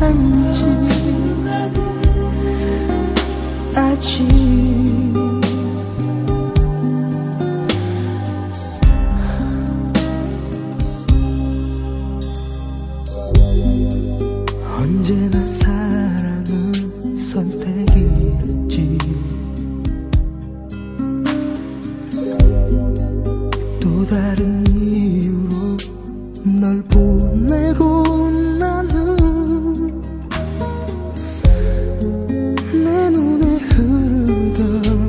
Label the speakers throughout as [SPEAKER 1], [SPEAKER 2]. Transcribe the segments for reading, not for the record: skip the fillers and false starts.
[SPEAKER 1] 행복한지 아직 언제나 사랑은 선택이었지. 또 다른 이유로 널 보내고 나는 내 눈에 흐르던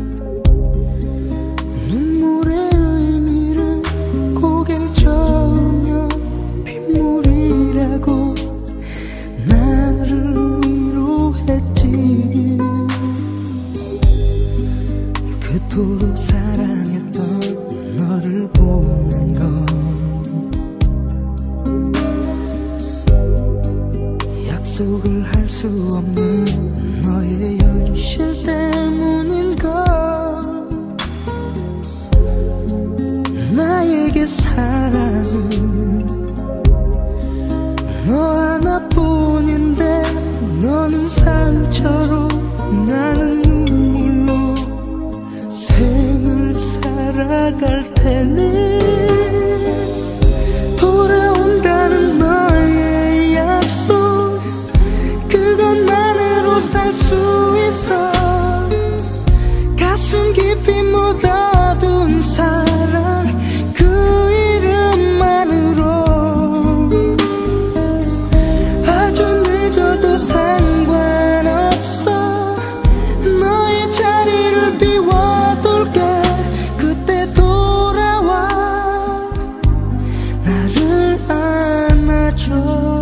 [SPEAKER 1] 눈물의 의미를 고개를 저으며 빗물이라고 나를 위로했지. 그토록 사랑했던 너를 보는 건 약속을 할 수 없는 너의 현실 때문인가. 나에게 사랑은 너 하나뿐인데 너는 상처로 나는 눈물로 생을 살아갈 테니 돌아온다는 너의 약속 그것만으로 살 수 있어. 가슴 깊이 묻어둔 사랑 그 이름만으로 아주 늦어도 상관없어. 너의 자리를 비워둘게. 그때 돌아와 나를 안아줘.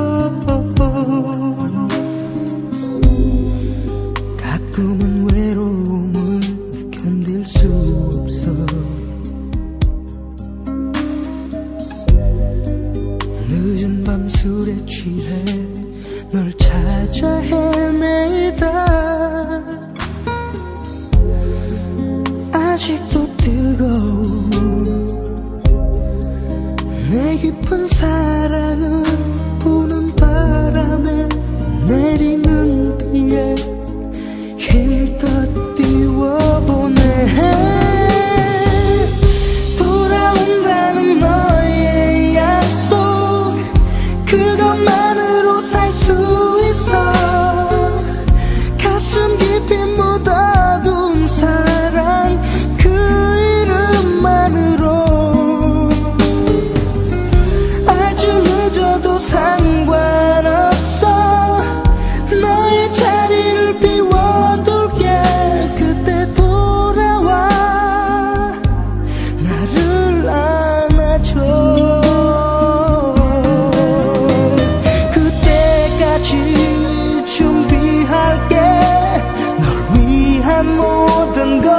[SPEAKER 1] 가끔은 외로움을 견딜 수 없어. 늦은 밤 술에 취해 널 찾아 헤매다 아직도 뜨거운 내 깊은 사랑을 부는 바람에 내리는 비에 힘껏 띄워보내. 돌아온다는 너의 약속 그것만으로 살 수 있어. 가슴 깊이 묻어둔 사랑 그 이름만으로 아주 늦어도 상관없어. 너의 자리를 비워둘게. 그때 돌아와 나를 안아줘. 그때까지 준비할게. 널 위한 모든 걸.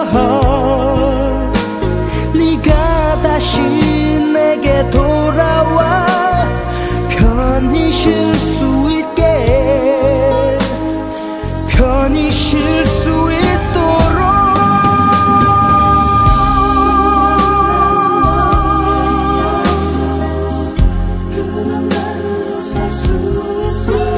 [SPEAKER 1] 네가 다시 내게 돌아와 편히 쉴 수 있게. 편히 쉴 수 있도록. 그것만으로 살 수 있어.